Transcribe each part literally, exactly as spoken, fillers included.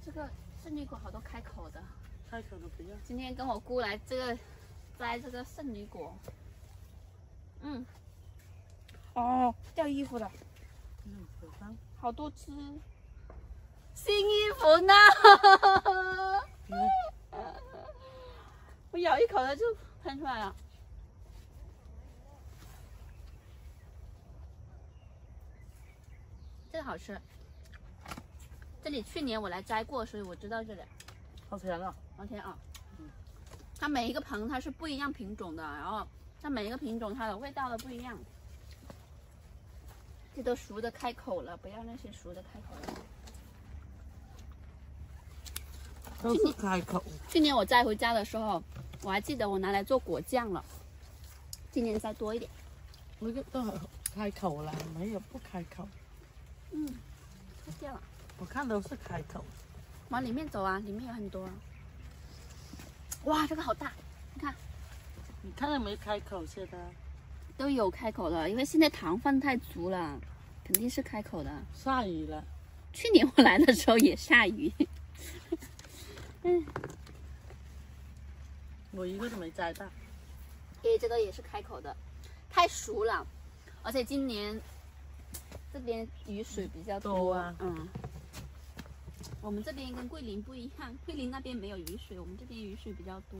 这个圣女果好多开口的， 开口的不要。 今天跟我姑来这个摘这个圣女果，嗯，哦，掉衣服了， 嗯，手上好多只，新衣服呢，我咬一口它就喷出来了。这个好吃，这里去年我来摘过，所以我知道这里。 好甜啊！ 好甜啊！嗯，它每一个棚它是不一样品种的，然后它每一个品种它的味道都不一样。这都熟的开口了，不要那些熟的开口了。 都是开口。 去年我摘回家的时候，我还记得我拿来做果酱了。今年摘多一点。 那个都开口了，没有不开口。 嗯，太掉了。 我看都是开口。 往里面走啊，里面有很多。哇，这个好大，你看。 你看到没开口现在？ 都有开口的，因为现在糖分太足了，肯定是开口的。 下雨了。 去年我来的时候也下雨。嗯， 我一个都没摘到。 诶，这个也是开口的，太熟了，而且今年这边雨水比较多， 多啊。 嗯，我们这边跟桂林不一样，桂林那边没有雨水，我们这边雨水比较多。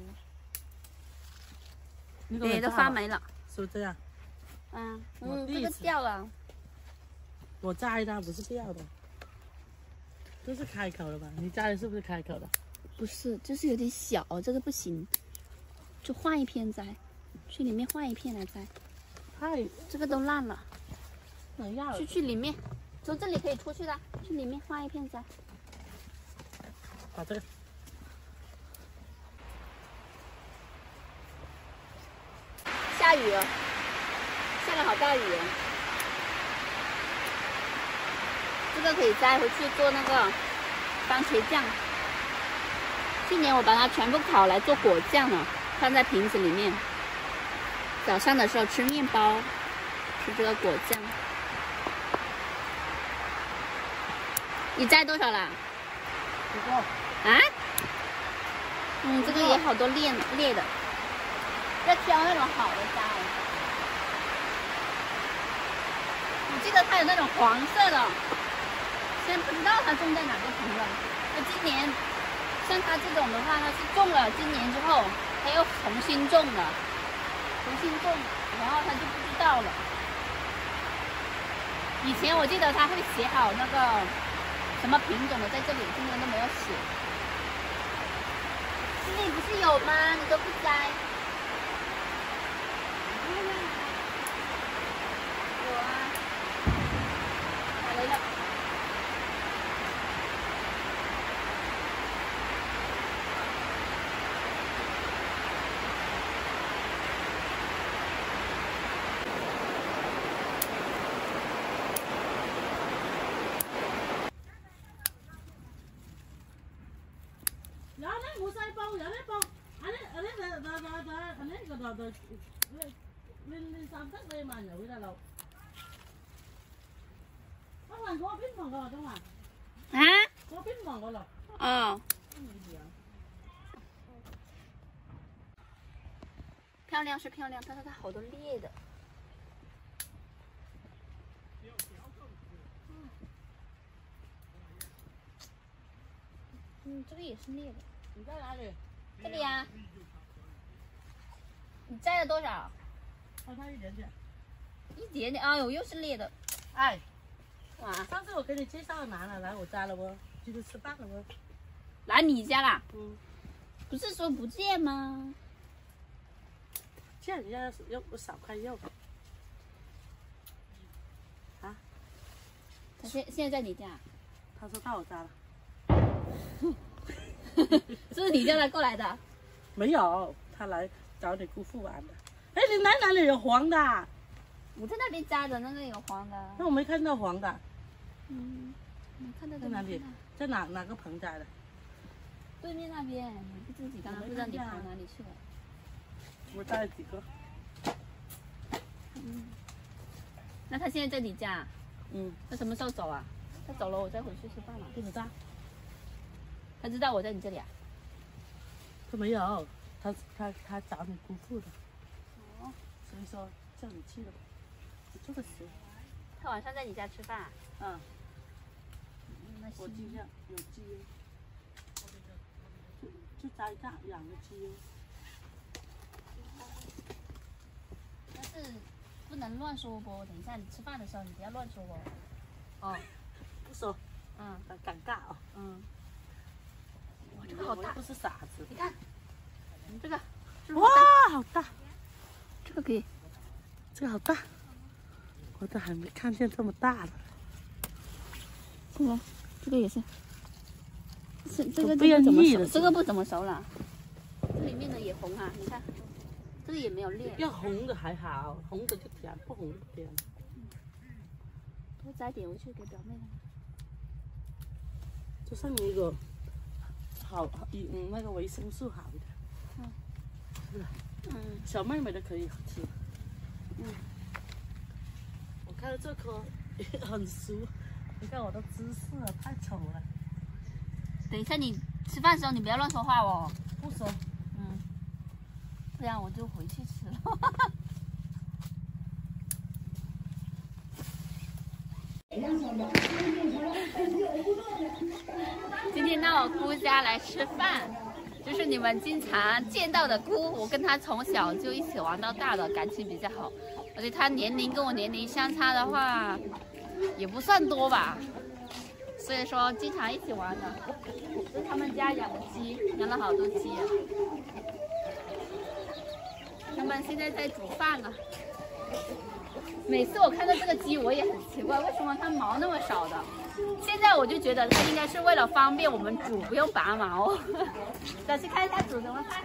诶，都发霉了， 是不是这样？ 嗯嗯，这个掉了。 我摘的不是掉的，这是开口的吧？你摘的是不是开口的？ 不是，就是有点小，这个不行，就换一片摘，去里面换一片来摘。 太， 这个都烂了， 能要去去里面，从这里可以出去的，去里面换一片摘。 把这个。 下雨了，下了好大雨。这个可以摘回去做那个番茄酱。去年我把它全部烤来做果酱了，放在瓶子里面。早上的时候吃面包，吃这个果酱。你摘多少啦？ 不够。 啊？嗯，这个也好多裂裂的。要挑那种好的摘。我记得它有那种黄色的，现在不知道它种在哪个棚了。那今年像它这种的话，它是种了，今年之后它又重新种了，重新种，然后它就不知道了。以前我记得它会写好那个什么品种的在这里，今年都没有写。今年不是有吗？你都不摘。有啊，打雷了。 有咧冇細煲，有咧煲，啊咧啊咧就就就就啊咧個就就亂亂三得你萬有得咯。我問嗰邊房個中啊？ 啊？ 嗰邊房個咯。 哦。漂亮是漂亮，但是它好多裂的。嗯，这个也是裂的。 你在哪里？ 这里呀、啊。你摘了多少？ 哦，它一点点。 一点点，哎呦，又是裂的。 哎， 哇！ 上次我给你介绍的男的来我家了不？今天吃饭了不？ 来你家啦？ 嗯。 不是说不见吗？ 见人家要不少块肉。啊？ 他现现在在你家？ 他说到我家了。 是不是你叫他过来的？ 没有，他来找你姑父玩的。哎，你哪哪里有黄的？ 我在那边摘的，那个有黄的。 那我没看到黄的。 嗯，没看到在哪里？在哪哪个棚摘的？ 对面那边，你不自己刚刚不知道你跑哪里去了？ 我摘了几个。 嗯。那他现在在你家？ 嗯。 他什么时候走啊？他走了，我再回去吃饭了。 给你摘。 他知道我在你这里啊？ 他没有，他他他找你姑父的。 哦。 所以说叫你去的。你做个事。 他晚上在你家吃饭？ 嗯。 那我今天有鸡优，就就在家养个鸡优。 但是不能乱说不？等一下你吃饭的时候你不要乱说哦。哦。 不说。 嗯。 很尴尬哦。嗯。 哇，这个好大！ 不是傻子。 你看，这个。 哇，好大！ 这个可以。 这个好大，我都还没看见这么大的。 这个，这个也是。这这个这个怎么熟？这个不怎么熟了。这里面的也红啊，你看，这个也没有裂。 要红的还好，红的就甜，不红不甜。 多摘点回去给表妹了。 就剩一个好，嗯，那个维生素好一点。嗯。是吧？嗯。小妹妹的可以吃。嗯。我看到这颗很熟，你看我的姿势啊，太丑了。 等一下你吃饭的时候你不要乱说话哦。 不说。 嗯。不然我就回去吃了。今天到我姑家来吃饭，就是你们经常见到的姑。我跟她从小就一起玩到大的，感情比较好。而且她年龄跟我年龄相差的话，也不算多吧。所以说经常一起玩的。这是他们家养的鸡，养了好多鸡啊。他们现在在煮饭呢。每次我看到这个鸡，我也很奇怪，为什么它毛那么少的？现在我就觉得它应该是为了方便我们煮，不用拔毛。走去看一下煮什么饭。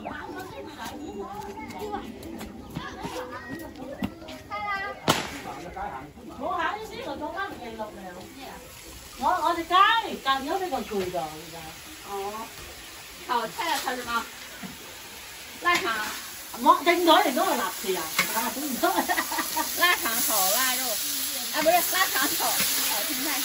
我喺呢邊個做翻嘢落嚟？我我哋街隔咗呢個攰咗而家。 哦，炒菜炒什麼？臘腸。 我正咗嚟嗰個臘翅啊！ 臘腸炒臘肉，啊不是臘腸炒炒青菜。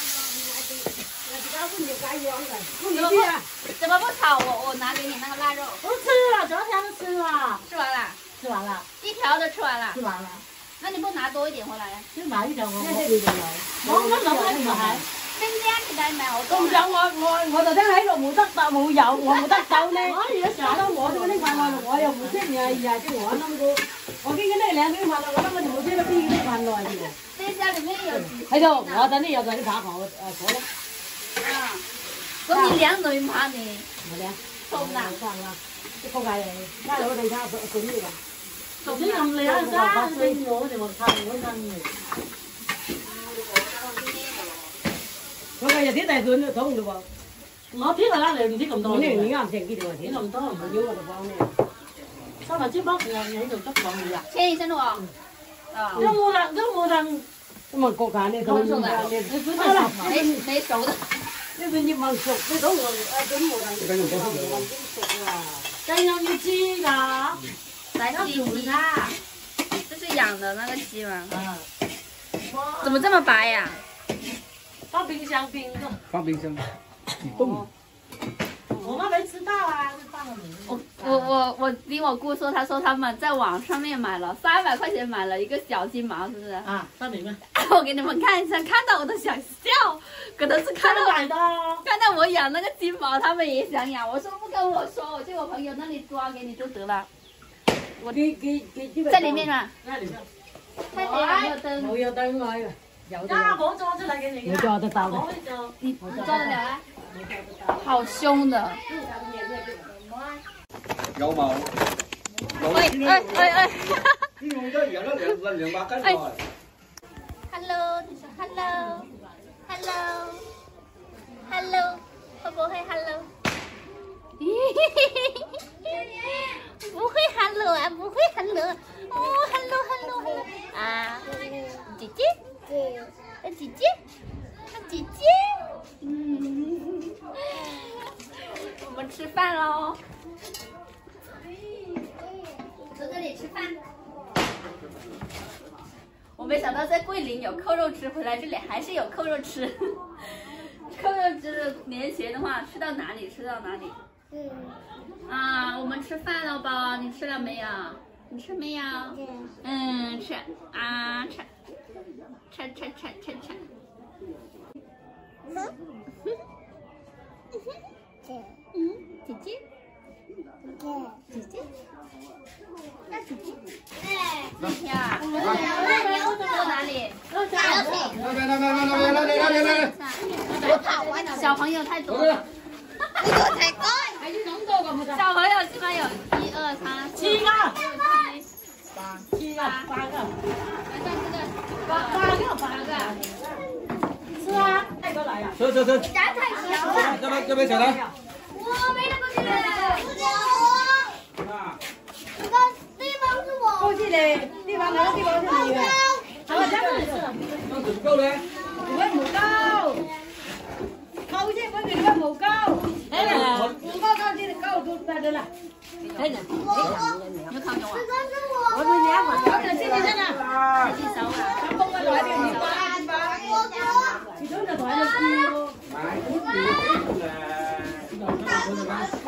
怎么不怎么不炒？我我拿给你那个腊肉。 我吃了，昨天都吃了。 吃完了。 吃完了。 一条都吃完了。 吃完了。 那你不拿多一点回来呀？ 先買呢條我我我我諗緊唔係。 邊間你帶埋我咁樣我我我就聽喺度冇得搭冇有，我冇得走呢。 我而家成日都我都拎飯來，我又唔識呀呀，即我諗過，我見緊呢兩邊飯來，我諗我就冇識得邊啲飯來嘅。 這家裡面有幾？ 喺度，我等你有陣啲扒我誒坐咧。 啊，咁你兩女扒你？ 冇兩。 送啦。 送啦，啲鋪計嚟，拉到地下做呢個。 總之用你一間，你我哋冇撐嗰陣嘅。 我嘅日啲大款都講嘅喎。 我啲啦，你唔知咁多。 你你啱正幾條啊？ 啲咁多唔要我就講你。 三分之包你喺度執講你啊？ 切一聲咯。 啊。都冇人，都冇人。 咁啊，國產呢種。 熟的。 好了， 沒沒熟的。 呢邊葉問熟，呢種我啊咁冇人。呢種冇人熟啊。 雞肉要知㗎。 来鸡鸡，这是养的那个鸡吗？嗯。怎么这么白呀？ 放冰箱冰的。 放冰箱，冻。 我们没吃到啊，就放了你。 我我我我听我姑说，她说他们在网上面买了三百块钱买了一个小金毛，是不是？ 啊，放里面。 我给你们看一下，看到我都想笑，可能是看到买的。 看到我养那个金毛，他们也想养。我说不跟我说，我去我朋友那里抓给你就得了。 我给给给在里面嘛。 在里面。 太黑了，没有燈。 冇有燈開嘅。 有的。我抓出來給你。 我抓得到的。 你你抓得了啊？好凶的。 有毛。 喂哎哎哎。 你用咗養咗兩兩兩百斤過嚟。 Hello，你說 Hello，Hello，Hello， 會不會 Hello？ 不會 Hello 啊，不會 Hello。哦 ，Hello Hello Hello 啊，姐姐，啊姐姐，啊姐姐，嗯，我們吃飯嘍，在這裡吃飯。我沒想到在桂林有扣肉吃，回來這裡還是有扣肉吃，扣肉就是年前的话，吃到哪里吃到哪里。嗯。啊，我们吃饭了吧？你吃了没有？你吃没有？嗯，吃啊吃，吃吃吃吃吃。嗯。嗯，姐姐。姐姐。那姐姐。哎，今天啊，我们牛走到哪里？ 那边那边那边那边那边那边。 我跑完了。小朋友太多了。我才高。还是能多个不？小朋友起码有一二三四七个。 八七个，八个。 来算这个。 八八个，八个。是啊，带过来呀。 吃吃吃。 家太小了。 这边这边小的。 我没那么多。 啊。 这个地方是我。 过去嘞，地方哪个地方是你的？好了，这样子。 那怎么够呢？ 你们冇夠，好些本地你們冇夠，哎呀，冇夠夠啲夠都得啦。哎呀， 有烤肉啊？ 我哋兩個，我哋先至真啊。 自己手啊？ 咁我來條魚板板，始終就來咗豬咯。 買。